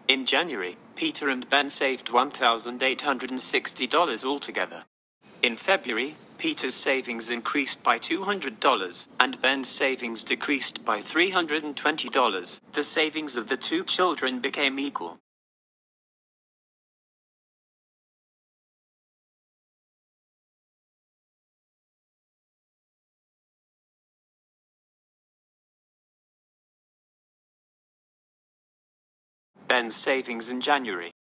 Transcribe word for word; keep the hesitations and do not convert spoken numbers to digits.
In January, Peter and Ben saved one thousand eight hundred sixty dollars altogether. In February, Peter's savings increased by two hundred dollars, and Ben's savings decreased by three hundred twenty dollars. The savings of the two children became equal. Ben's savings in January.